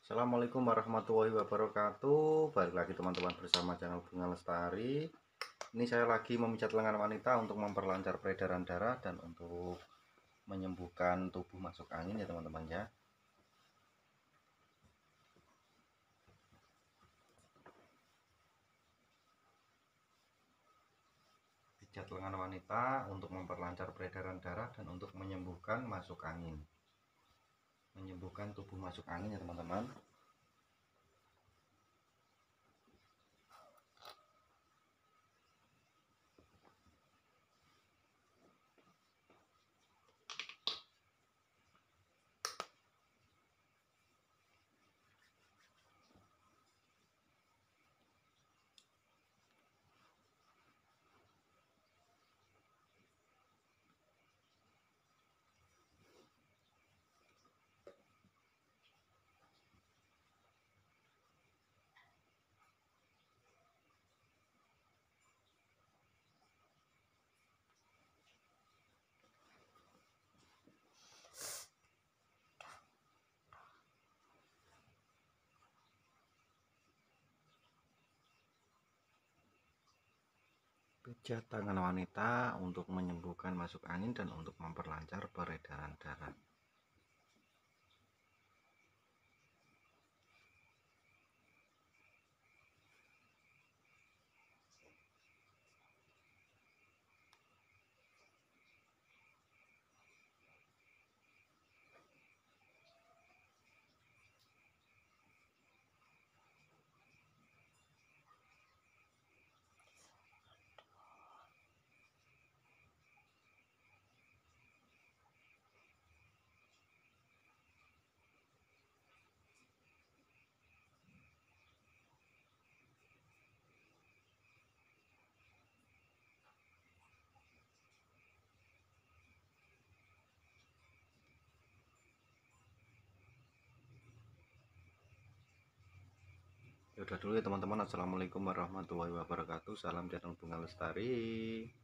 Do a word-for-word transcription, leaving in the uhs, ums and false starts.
Assalamualaikum warahmatullahi wabarakatuh. Balik lagi teman-teman bersama channel Bunga Lestari. Ini saya lagi memijat lengan wanita untuk memperlancar peredaran darah dan untuk menyembuhkan tubuh masuk angin ya teman-teman ya. Pijat lengan wanita untuk memperlancar peredaran darah dan untuk menyembuhkan masuk angin. Menyembuhkan tubuh masuk angin ya teman-teman. Pijat tangan wanita untuk menyembuhkan masuk angin dan untuk memperlancar peredaran darah. Ya udah dulu ya teman-teman. Assalamualaikum warahmatullahi wabarakatuh. Salam channel Bunga Lestari.